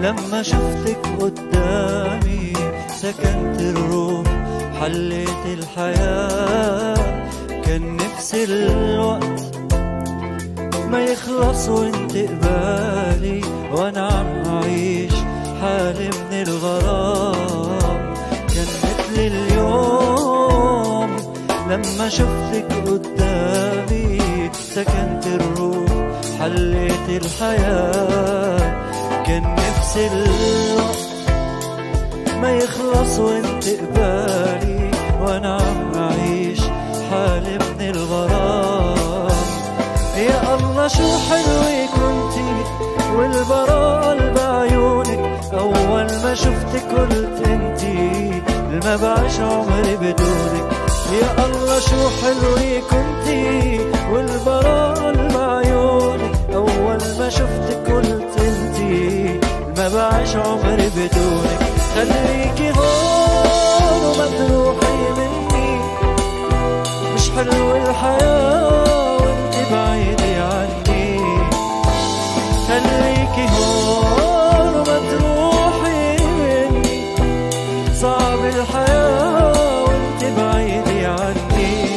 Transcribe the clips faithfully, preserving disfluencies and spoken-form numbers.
لما شفتك قدامي سكنت الروح حليت الحياة. كان نفسي الوقت ما يخلص وانت قبالي وانا عم اعيش حالي من الغرام. كان مثل اليوم لما شفتك قدامي سكنت الروح حليت الحياة. كان نفسي الوقت ما يخلص وانت قبالي وانا عم اعيش حالي من الغرام. يا الله شو حلوة كنتي والبراءة بعيونك، أول ما شفتك قلت انتي ما بعيش عمري بدونك. يا الله شو حلوة كنتي والبراءة بعيونك، أول ما شفتك قلت انتي ما بعيش عمري بدونك. خليكي هون وما تروحي مني، مش حلوة الحياة وانت بعيدة عني. خليكي هون وما تروحي مني، صعب الحياة وانت بعيدة عني.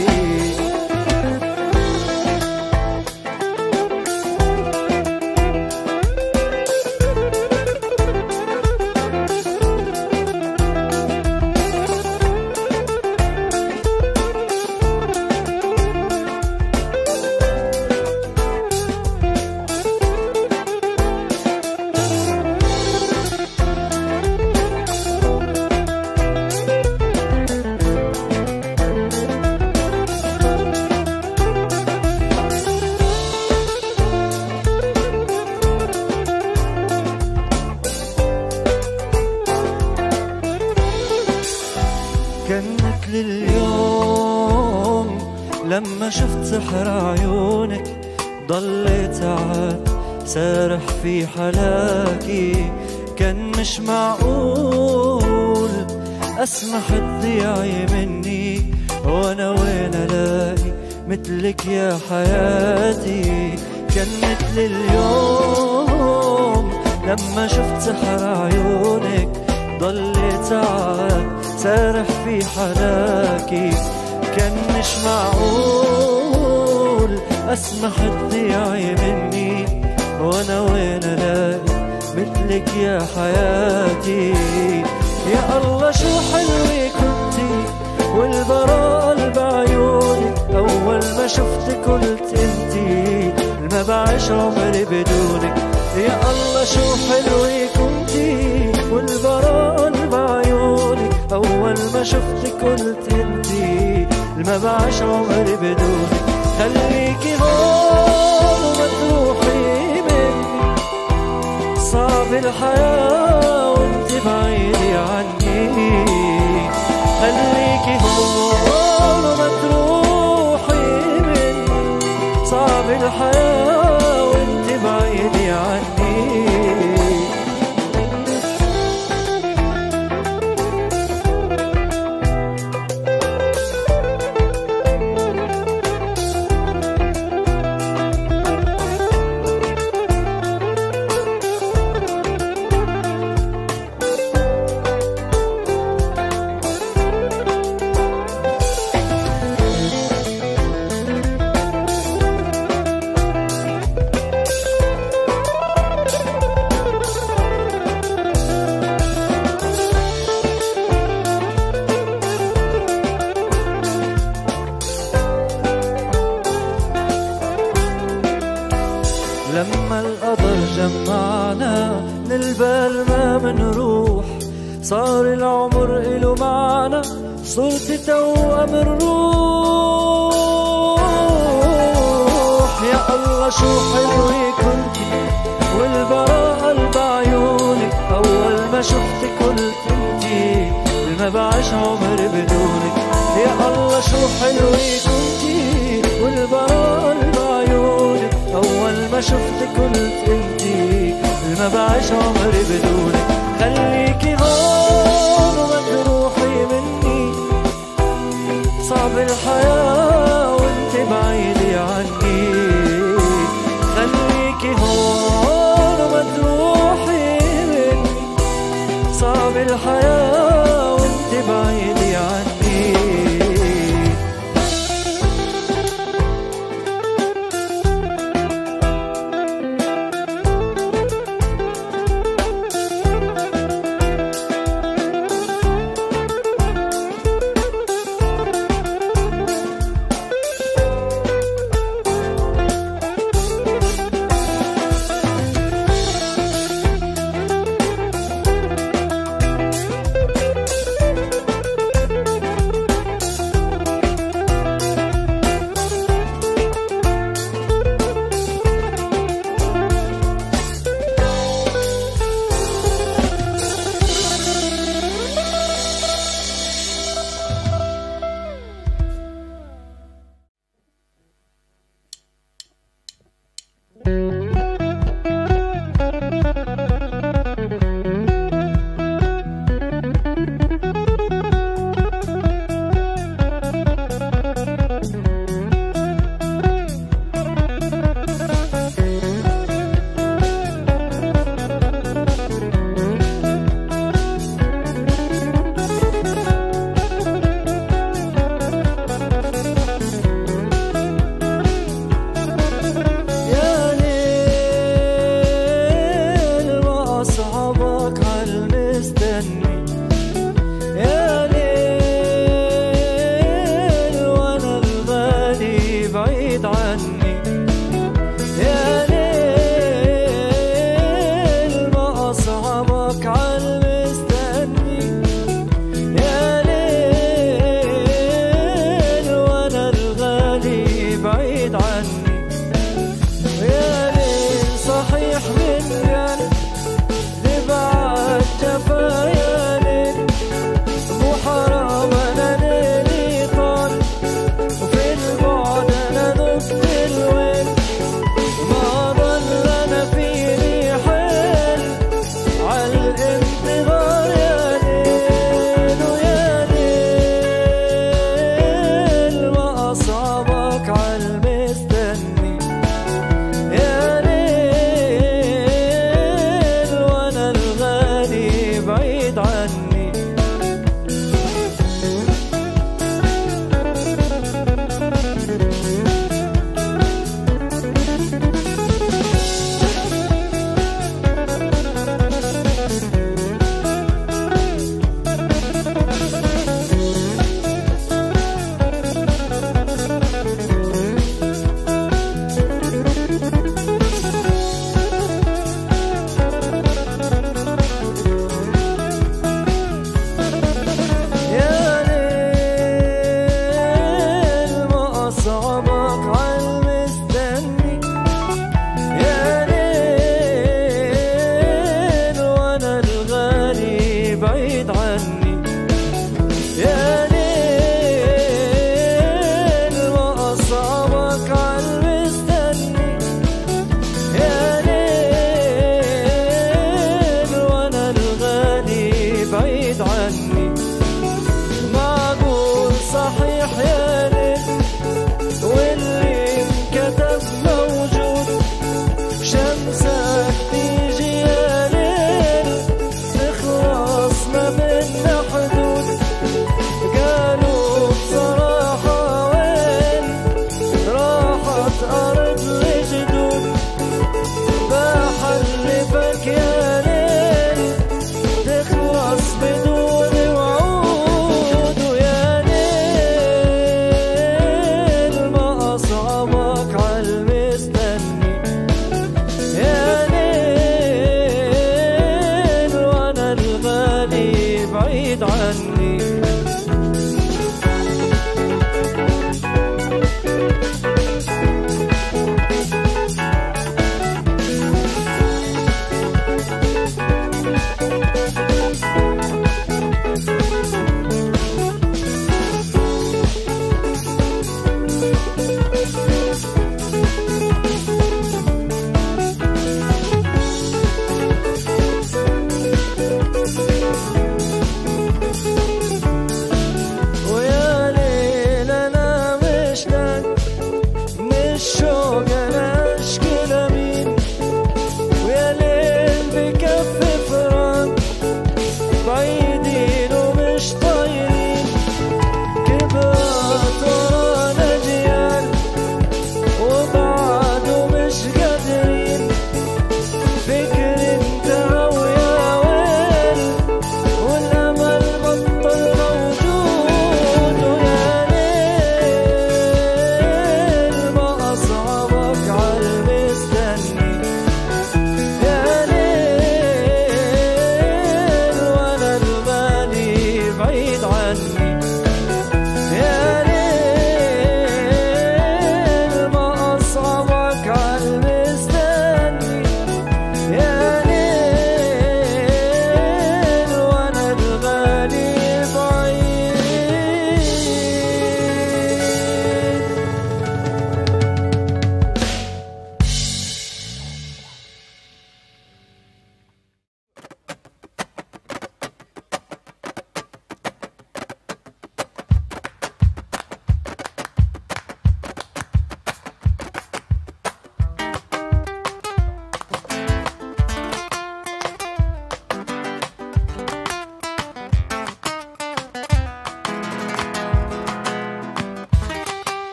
لما شفت سحر عيونك ضليت عاد سارح في حلاكي. كان مش معقول اسمح تضيعي مني، وانا وين الاقي مثلك يا حياتي. كان مثل اليوم لما شفت سحر عيونك ضليت عاد سارح في حلاكي. كان مش معقول اسمح تضيعي مني، وانا وين الاقي مثلك يا حياتي. يا الله شو حلوة كنتي والبراءة بعيونك، اول ما شفتك قلت انتي ما بعيش عمري بدونك. يا الله شو حلوة كنتي والبراءة بعيونك، اول ما شفتك قلت انتي ما بعيش عمري بدونك. خليكي هون وما تروحي مني، صعب الحياة وانت بعيدة عني. خليكي هون وما تروحي مني، صعب الحياة وانت بعيدة عني. لما القدر جمعنا من البال ما منروح، صار العمر إله معنى، صرت توأم الروح. يا الله شو حلوة كنتي والبراءة بعيونك، أول ما شفتك قلت انتي ما بعيش عمري بدونك. يا الله شو حلوة كنتي والبراءة بعيونك، أول ما شفتك قلت انتي ما بعيش عمري بدونك. خليكي هون وما تروحي مني، صعب الحياة وانت بعيدة عني. خليكي هون وما تروحي الحياة وانت بعيدي عني.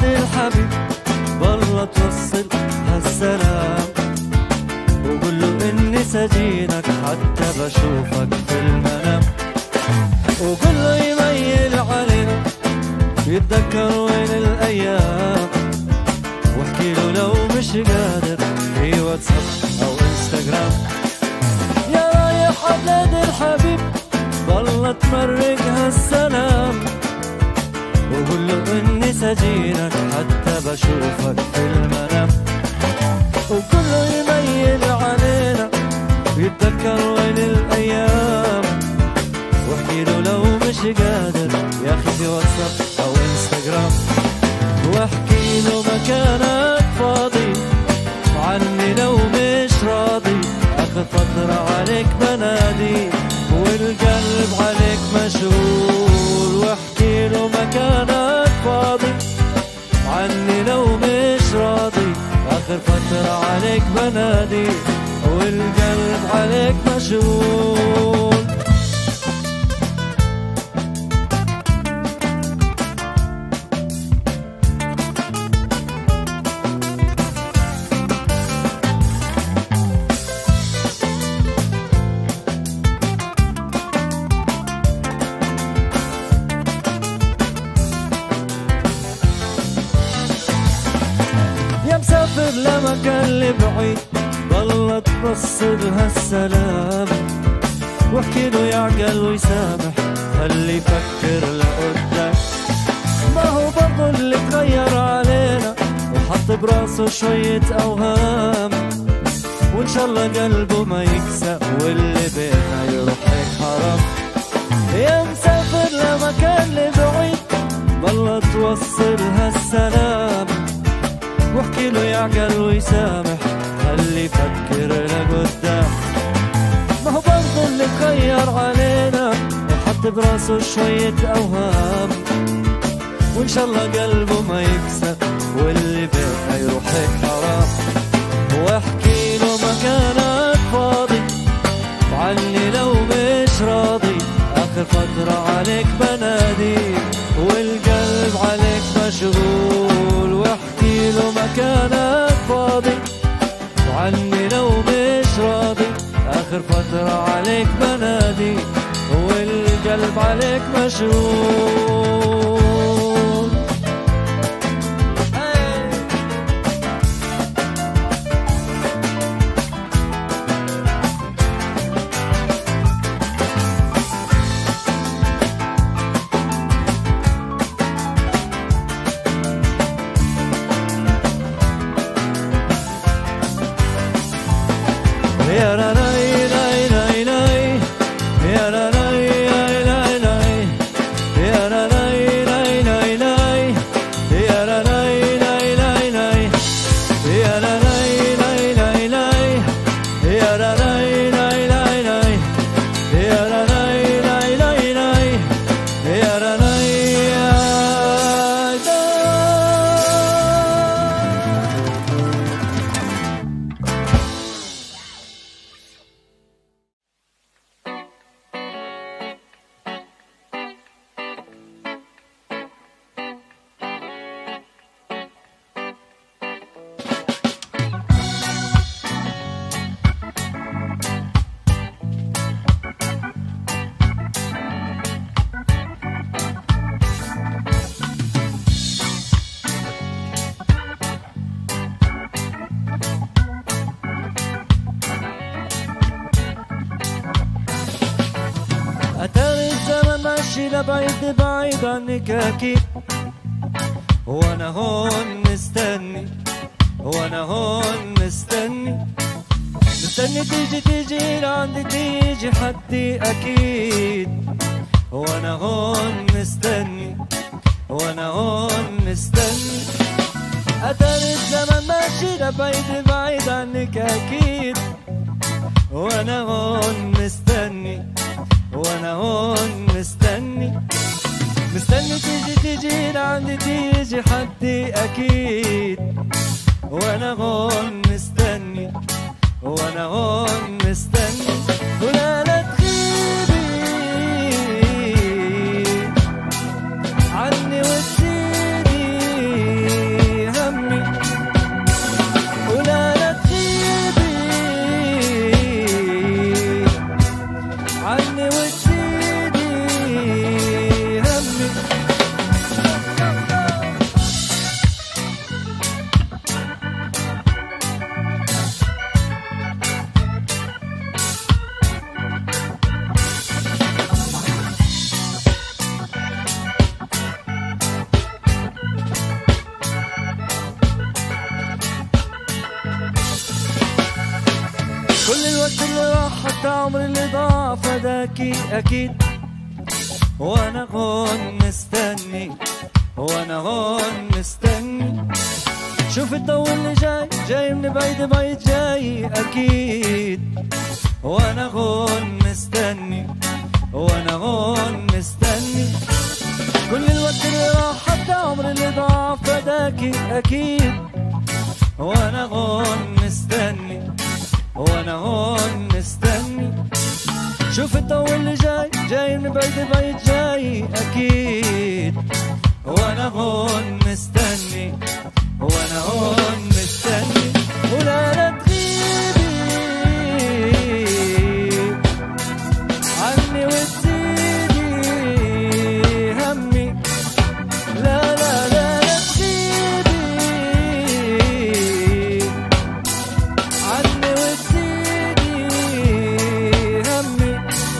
بعيد الحبيب والله توصل هالسلام وقول له اني سجينك حتى بشوفك في المنام وقول له يميل علينا يتذكر وين الايام واحكي له لو مش قادر في واتساب او انستغرام يا رايح عبد الحبيب والله تمرق هالسلام وقول له اني سجينك حتى بشوفك في المنام وقول له يميل علينا يتذكر وين الايام واحكي له لو مش قادر يا اخي في واتساب او انستغرام واحكي له مكانك فاضي عني لو مش راضي اخر فترة عليك بنادي والقلب عليك مشغول واحكي له مكانك فاضي عني لو مش راضي اخر فترة عليك بنادي والقلب عليك مشغول مسافر لمكان اللي بعيد والله توصل هالسلام واحكي له يعقل ويسامح خلي يفكر لقدام ما هو برضو اللي تغير علينا وحط براسه شوية اوهام وان شاء الله قلبه ما يكسى واللي بينا يروح هيك حرام يا مسافر لمكان اللي بعيد والله توصل هالسلام واحكي له يعقل ويسامح خلي يفكر لقدام ما هو برضو اللي تغير علينا وحط براسه شوية اوهام وان شاء الله قلبه ما يكسى واللي بينا يروح هيك حرام واحكي له مكانك فاضي عني لو مش راضي اخر فترة عليك بنادي والقلب عليك مشغول واحكي له مكانك فاضي وعني لو مش راضي اخر فترة عليك بنادي والقلب عليك مشغول بعيد بعيد عنك أكيد وأنا هون مستني وأنا هون مستني مستني تيجي تيجي لعندي تيجي حدي أكيد وأنا هون مستني وأنا هون مستني أتاري الزمن ماشي لبعيد بعيد عنك أكيد وأنا هون مستني وانا هون مستني مستني تيجي تيجي لعندي تيجي حدي اكيد وانا هون مستني وانا هون مستني ولا لا تغيبي عني وتزيدي حتى عمري اللي ضاع فداكي أكيد، وأنا هون مستني وأنا هون مستني. شوف الضو اللي جاي جاي من بعيد بعيد جاي أكيد، وأنا هون مستني وأنا هون مستني. كل الوقت اللي راح حتى عمري اللي ضاع فداكي أكيد، وأنا هون مستني وأنا هون مستني. شوف الضو اللي جاي جاي من بعيد بعيد جاي أكيد، وأنا هون مستني وأنا هون مستني. ولا لا تغيبي عني وتزيدي همي، لا لا لا لا تغيبي عني وتزيدي همي.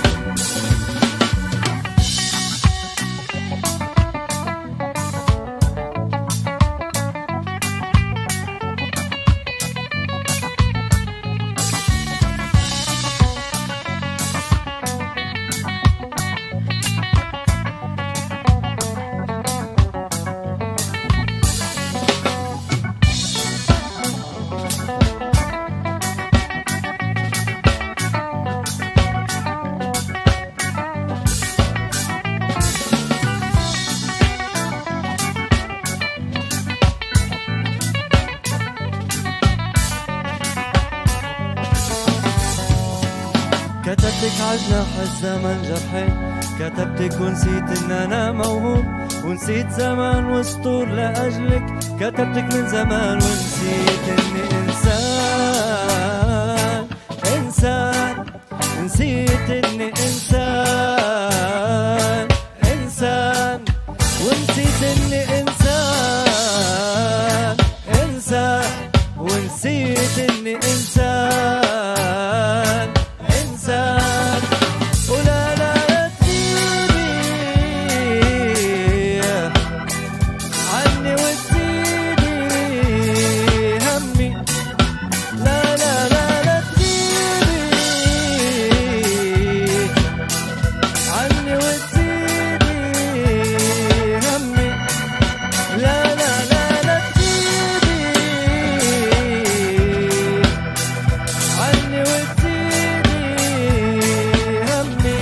كتبتك عجنح الزمن جرحين، كتبتك ونسيت ان انا موهوب، ونسيت زمان وسطور لاجلك. كتبتك من زمان ونسيت اني انسان انسان، نسيت اني انسان انسان، ونسيت اني انسان انسان، ونسيت اني انسان انسان. ولا لا تغيبي عني وتزيدي همي، لا لا لا لا تغيبي عني وتزيدي همي، لا لا لا لا تغيبي عني وتزيدي همي.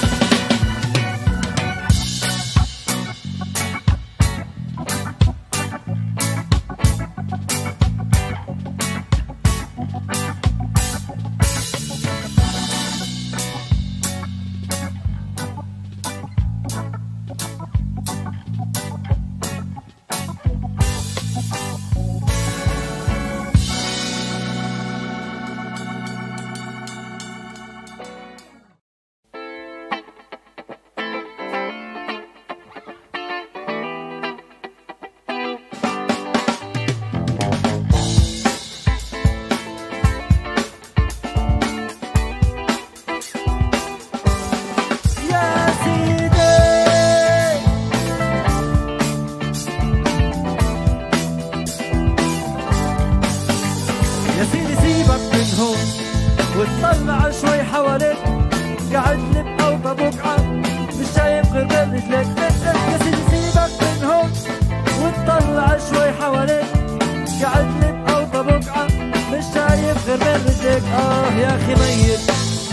يا سيدي سيبك من هون وتطلع شوي حواليك، قاعد لب او ببقعة مش شايف غير بين رجليك. يا سيدي سيبك من هون وتطلع شوي حواليك، قاعد لب او ببقعة مش شايف غير بين رجليك. اه يا اخي ميت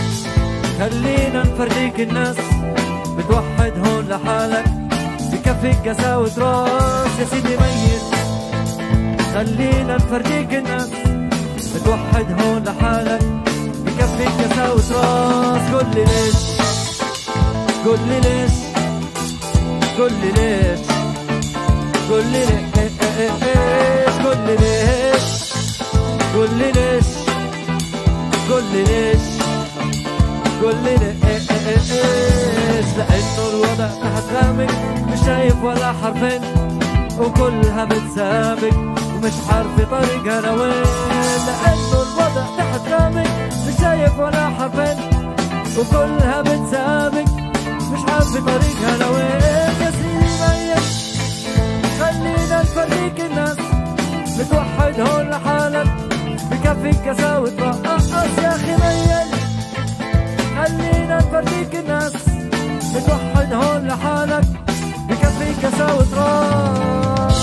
خلينا نفرجيك الناس، بتوحد هون لحالك بكفيك قساوة راس. يا سيدي ميت خلينا نفرجيك الناس، بتوحد هون لحالك بكفيك قساوة راس. قول لي ليش قول لي ليش قول لي ليش قول لي ليش قول لي ليش قول لي ليش قول لي ليش قول لي ليش. لأنه الوضع تحت غامق مش شايف ولا حرفين، وكلها بتسابق ومش عارفة طريقها لوين. لأنه الوضع تحت غامق مش شايف ولا حرفين، وكلها بتسابق مش عارفة طريقها لوين. يا سيدي ميت خلينا نفرجيك الناس، بتوحد هون لحالك بكفيك قساوة راس. يا أخي ميت نفرجيك الناس متوحد هون لحالك بكفي كساوة راس.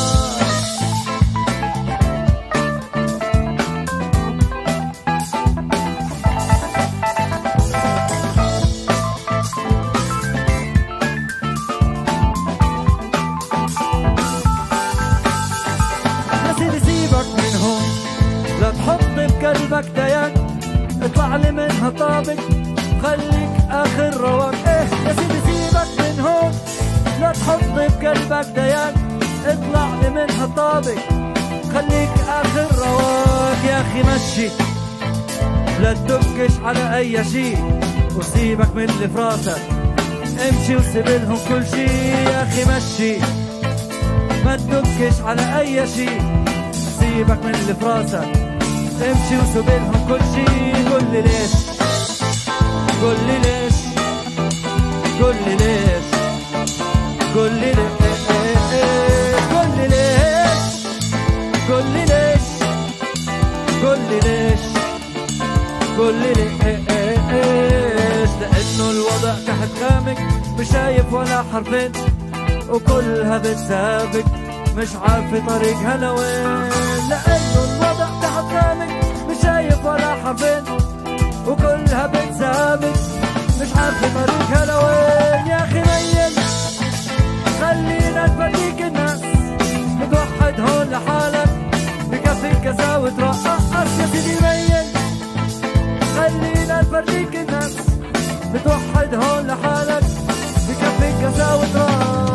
يا سيدي سيبك من هون لا تحط بقلبك ديان اطلع لي من هالطابق خليك اخر رواق. ايه يا سيدي سيبك من هون لا تحط بقلبك ديان اطلع لي من هالطابق خليك اخر رواق. يا اخي مشي لا تدكش على اي شي وسيبك من اللي في راسك امشي وسيبلهم كل شي. يا اخي مشي ما تدكش على اي شي سيبك من اللي في راسك امشي وسيبلهم كل شي. قول لي ليش قول لي ليش قول لي ليش قول لي ليش قول لي ليش قول لي ليش قول لي ليش قول لي ليش. لأنه الوضع تحت غامق مش شايف ولا حرفين وكلها بتسابق مش عارفة طريقها لوين. لأنه الوضع تحت غامق مش شايف ولا حرفين وكلها بتسابق مش عارفة طريقها لوين. يا أخي ميل خلينا نفرجيك الناس متوحد هون لحالك بكفي كساوة رقص. يا سيدي ميل خلينا نفرجيك الناس متوحد هون لحالك بكفي كساوة رقص.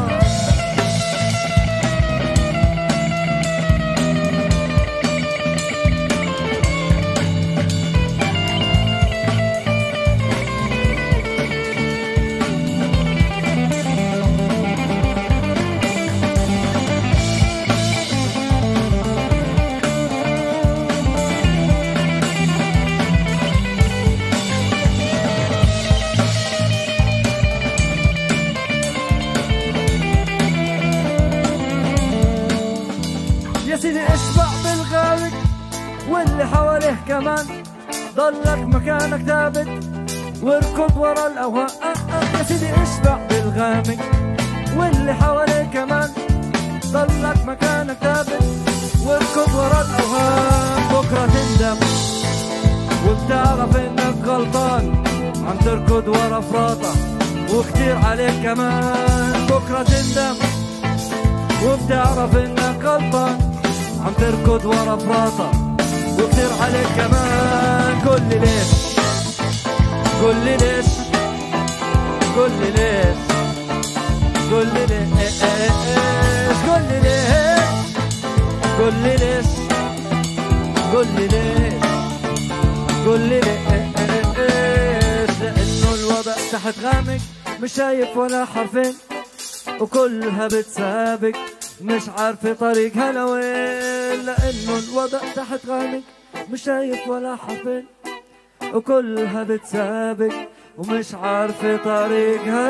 اشبع بالغارق واللي حواليه كمان ضلك مكانك ثابت واركض ورا الاوهام. يا سيدي اشبع بالغامق واللي حواليه كمان ضلك مكانك ثابت واركض ورا الاوهام. بكره تندم وبتعرف انك غلطان عم تركض ورا فراطه وكتير عليك كمان. بكره تندم وبتعرف انك غلطان عم تركض ورا فراطة وكتير عليك كمان. قول لي ليش قول لي ليش قول لي ليش قول لي ليش قول لي ليش قول لي ليش قول لي ليش قول لي ليش. لأنه الوضع تحت غامق مش شايف ولا حرفين وكلها بتسابق مش عارفة طريقها لوين. لأنه الوضع تحت غامق مش شايف ولا حرفين وكلها بتسابق ومش عارفة طريقها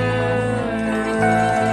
لوين.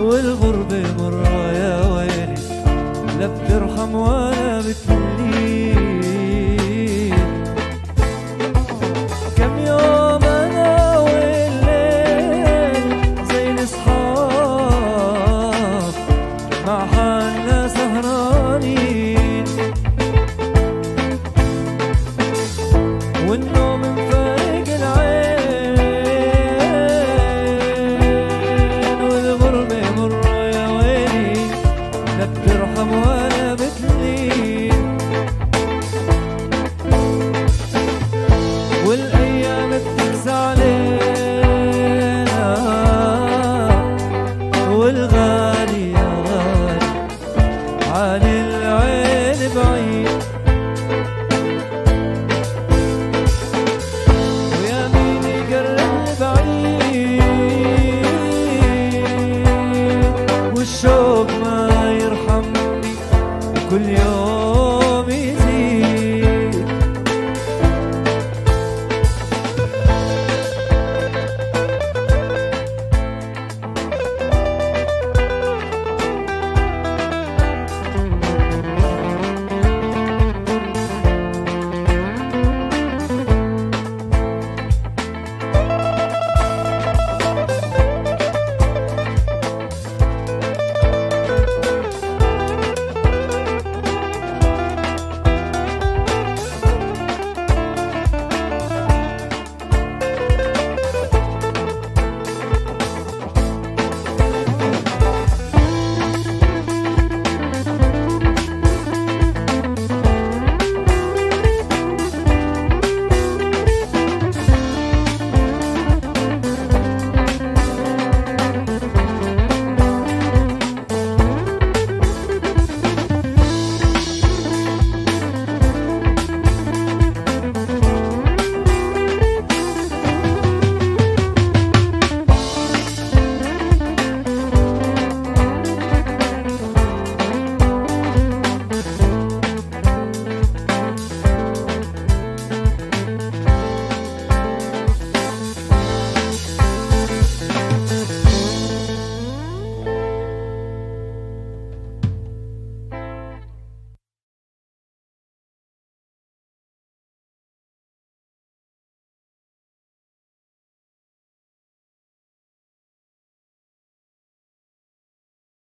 والغربة مرة يا ويلي لا بترحم ولا بتلين. كم يوم أنا والليل زي الأصحاب مع حالنا سهرانين، والنوم مفارق العين، والغربة مرة يا ويلي لا بترحم ولا بتلين. والأيام بتقسى علينا والغالي يا غالي عن العين بعيد، ويا مين يقرب البعيد، والشوق ما يرحمني كل يوم